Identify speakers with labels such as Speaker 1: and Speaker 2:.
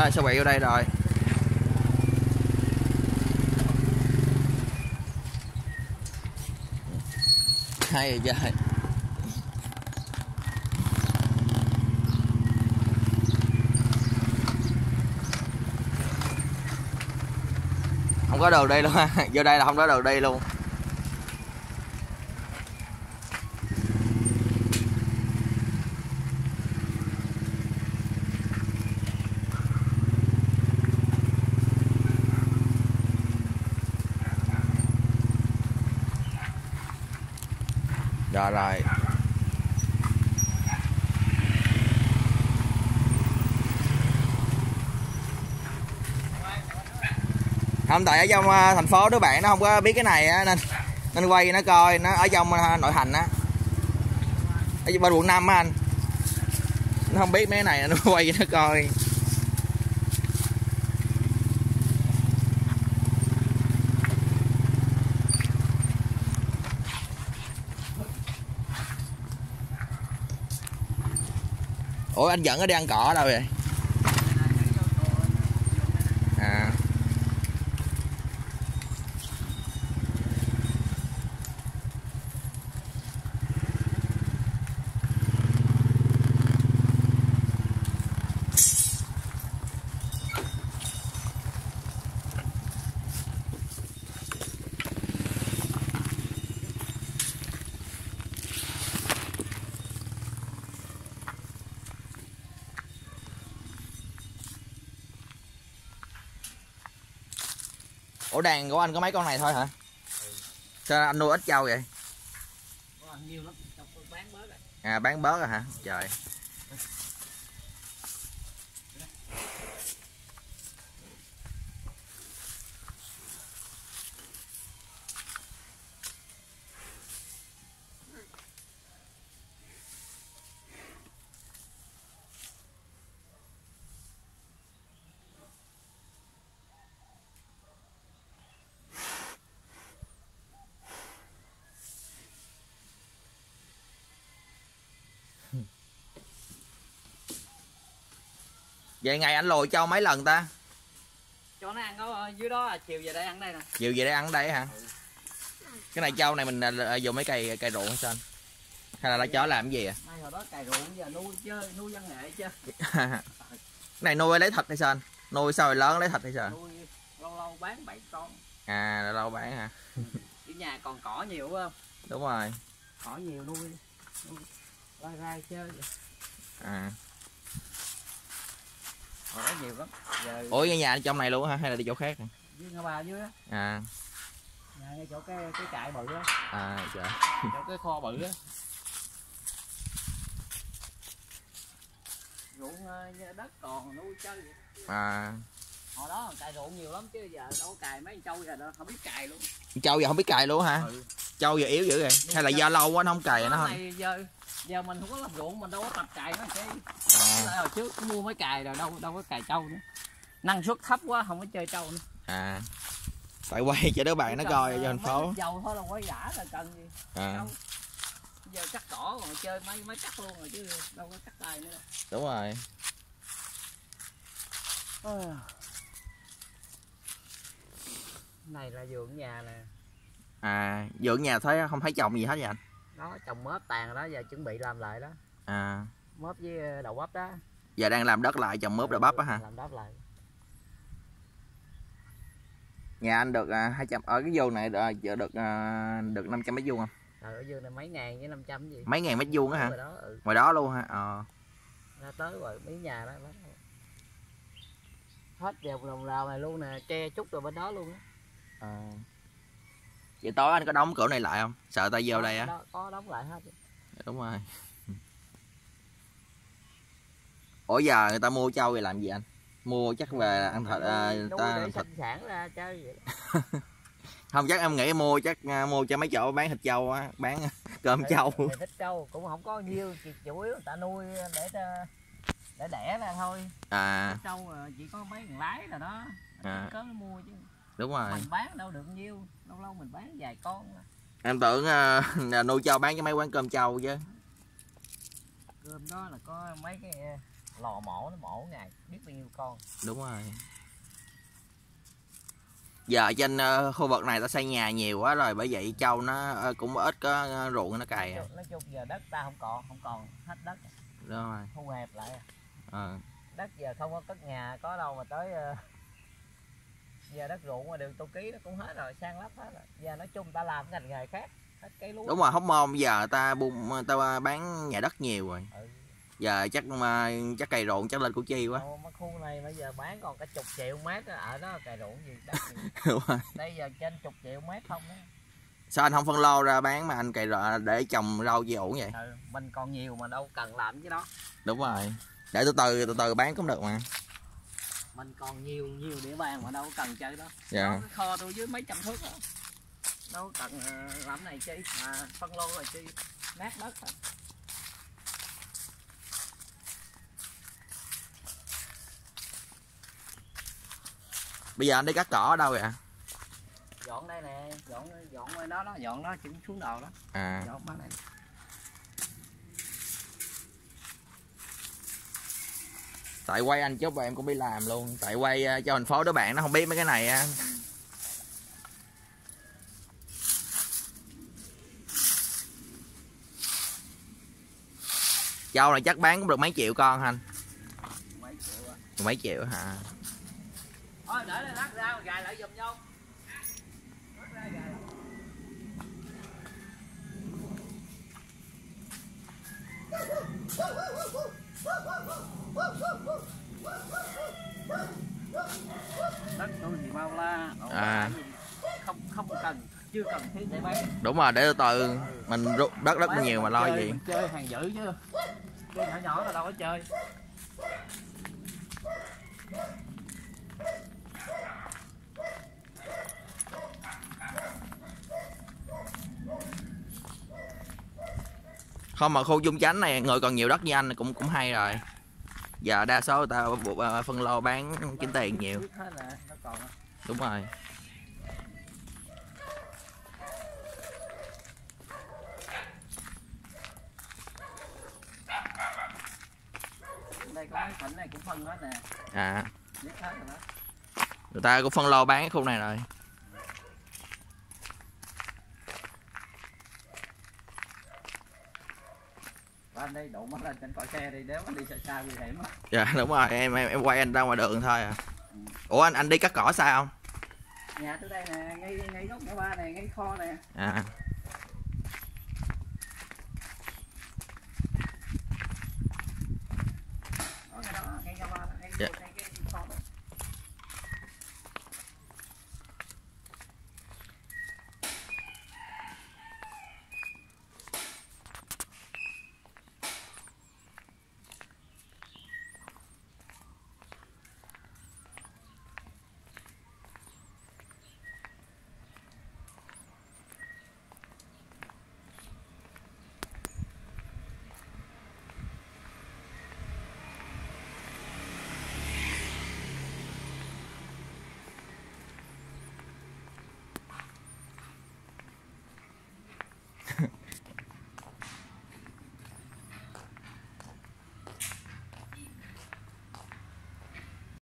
Speaker 1: Sao quẹo vô đây rồi. Hay vậy trời. Không có đường đi luôn ha. Vô đây là không có đường đi luôn. Rồi. Không, tại ở trong thành phố đứa bạn nó không có biết cái này á, nên quay nó coi, nó ở trong nội thành á, ở bên quận 5 á anh, nó không biết mấy cái này, nó quay nó coi. Ủa anh dẫn nó đi ăn cỏ ở đâu vậy? À. Ủa đàn của anh có mấy con này thôi hả? Sao anh nuôi ít trâu vậy?
Speaker 2: Nhiều lắm, bán bớt rồi.
Speaker 1: À bán bớt rồi hả? Trời. Vậy ngày anh lùi trâu mấy lần ta?
Speaker 2: Cho nó ăn ở dưới đó, chiều về đây ăn đây nè.
Speaker 1: Chiều về đây ăn đây hả? Cái này trâu này mình dùng mấy cây ruộng hay sao anh? Hay là nó chó làm cái gì à?
Speaker 2: Mai hồi đó cày ruộng giờ nuôi văn nghệ chứ.
Speaker 1: Cái này nuôi lấy thịt hay sao anh? Nuôi sao rồi lớn lấy thịt hay sao?
Speaker 2: Nuôi lâu bán 7 con.
Speaker 1: À lâu bán hả?
Speaker 2: Ở nhà còn cỏ nhiều phải không?
Speaker 1: Đúng rồi.
Speaker 2: Cỏ nhiều nuôi ra chơi.
Speaker 1: À.
Speaker 2: Hồi đó nhiều lắm. Giờ...
Speaker 1: Ủa cái nhà anh trong này luôn hả hay là đi chỗ khác?
Speaker 2: Dưới Ngã Ba dưới á.
Speaker 1: À.
Speaker 2: Nhà ngay chỗ cái trại bự á.
Speaker 1: À trời.
Speaker 2: Chỗ cái kho bự á. Ruộng đất còn nuôi chơi vậy.
Speaker 1: À.
Speaker 2: Hồi đó cày ruộng nhiều lắm chứ giờ đâu có cày mấy con trâu giờ đâu không biết cày luôn.
Speaker 1: Trâu giờ không biết cày luôn hả?
Speaker 2: Ừ.
Speaker 1: Trâu giờ yếu dữ rồi. Hay là do lâu quá nó không cày nó không?
Speaker 2: Này giờ mình không có làm ruộng mình đâu có tập cày nó chứ.
Speaker 1: À.
Speaker 2: Hồi trước mua mấy cày rồi đâu có cày trâu nữa. Năng suất thấp quá không có chơi trâu nữa.
Speaker 1: À. Tại quay cho đứa bạn nó coi cho thành phố.
Speaker 2: Dầu thôi là quay đã là cần gì.
Speaker 1: À.
Speaker 2: Giờ cắt cỏ còn chơi mấy cắt luôn rồi chứ đâu có cắt tay nữa đâu.
Speaker 1: Đúng rồi.
Speaker 2: Này là vườn nhà nè.
Speaker 1: À vườn nhà thấy không thấy trồng gì hết vậy anh?
Speaker 2: Đó trồng mớp tàn rồi đó, giờ chuẩn bị làm lại đó.
Speaker 1: À.
Speaker 2: Mớp với đậu bắp đó.
Speaker 1: Giờ đang làm đất lại trồng mướp đậu bắp á hả?
Speaker 2: Làm đất lại.
Speaker 1: Nhà anh được 200 ở cái vườn này được 500 mét vuông không?
Speaker 2: Ở vườn này mấy ngàn với 500 gì.
Speaker 1: Mấy ngàn mét vuông á hả?
Speaker 2: Ngoài đó, ừ.
Speaker 1: Ngoài đó luôn hả? Ờ.
Speaker 2: Ra tới rồi mấy nhà đó. Hết vòng đồng rào này luôn nè, tre trúc rồi bên đó luôn á.
Speaker 1: À. Vậy tối anh có đóng cửa này lại không? Sợ tay vô đây á.
Speaker 2: Có đóng lại hết.
Speaker 1: Đúng rồi. Ủa giờ người ta mua trâu về làm gì anh? Mua chắc về ăn thịt
Speaker 2: ta để sinh sản ra chơi vậy.
Speaker 1: Không chắc em nghĩ mua cho mấy chỗ bán thịt trâu á, bán cơm trâu.
Speaker 2: Thịt trâu cũng không có nhiều, chủ yếu người ta nuôi để đẻ ra thôi.
Speaker 1: À.
Speaker 2: Thịt trâu chỉ có mấy thằng lái rồi đó.
Speaker 1: À.
Speaker 2: Có nó mua chứ.
Speaker 1: Đúng rồi.
Speaker 2: Mình bán đâu được nhiêu, lâu lâu mình bán vài con.
Speaker 1: Em tưởng nuôi trâu bán cho mấy quán cơm trâu chứ.
Speaker 2: Cơm đó là có mấy cái lò mổ nó mổ ngày biết bao nhiêu con.
Speaker 1: Đúng rồi. Giờ trên khu vực này ta xây nhà nhiều quá rồi, bởi vậy trâu nó cũng ít có ruộng nó cày.
Speaker 2: Nói chung giờ đất ta không còn hết đất.
Speaker 1: Đúng rồi.
Speaker 2: Thu hẹp lại.
Speaker 1: Đất
Speaker 2: giờ không có cất nhà có đâu mà tới giờ đất ruộng mà đường Tô Ký nó cũng hết rồi, san lấp hết rồi. Giờ nói chung ta làm ngành nghề khác, hết cây lúa.
Speaker 1: Đúng rồi, Hóc Môn giờ ta bán nhà đất nhiều rồi. Giờ chắc cày ruộng chắc lên Củ Chi quá.
Speaker 2: Mấy khu này bây giờ bán còn cả chục triệu mét đó, ở đó cày ruộng gì đất gì.
Speaker 1: Đúng rồi.
Speaker 2: Đây giờ trên chục triệu mét không đó.
Speaker 1: Sao anh không phân lô ra bán mà anh cày để trồng rau dưa ủ vậy?
Speaker 2: Mình còn nhiều mà đâu cần làm cái đó.
Speaker 1: Đúng rồi. Để từ từ bán cũng được mà.
Speaker 2: Mình còn nhiều địa bàn mà đâu cần chơi đó.
Speaker 1: Dạ.
Speaker 2: Đó, cái kho tôi dưới mấy trăm thước đó. Đâu cần làm này chi mà phân lô là chi nát đất thôi.
Speaker 1: Bây giờ anh đi cắt cỏ ở đâu vậy?
Speaker 2: Dọn đây nè, dọn ngoài đó đó, dọn đó chuyển xuống đầu đó. Dọn bán này.
Speaker 1: Tại quay anh chút và em cũng đi làm luôn. Tại quay cho thành phố đứa bạn nó không biết mấy cái này á. Trâu này chắc bán cũng được mấy triệu con hả anh?
Speaker 2: Mấy triệu à?
Speaker 1: Mấy triệu hả?
Speaker 2: Thôi để đây lát ra gài lại giùm vô. Đất tôi thì bao la. Không cần, chưa cần thiết để bán.
Speaker 1: Đúng rồi, để từ từ mình rút đất rất nhiều mà lo gì.
Speaker 2: Mình chơi hàng dữ chứ. Chơi nhỏ nhỏ là đâu có chơi.
Speaker 1: Không mà khu Trung Chánh này người còn nhiều đất như anh cũng hay rồi. Giờ đa số người ta phân lô bán kiếm tiền nhiều. Đúng rồi.
Speaker 2: Đây có mấy khoảnh này cũng phân hết nè. Biết hết rồi đó.
Speaker 1: Người ta cũng phân lô bán cái khu này rồi.
Speaker 2: Anh đi đụng lên trên còi xe đi, nếu anh đi xa nguy hiểm á.
Speaker 1: Dạ đúng rồi, em quay anh ra ngoài đường thôi à. Ủa anh đi cắt cỏ sao không?
Speaker 2: Nhà tôi đây nè, ngay gốc ngã ba này, ngay kho nè.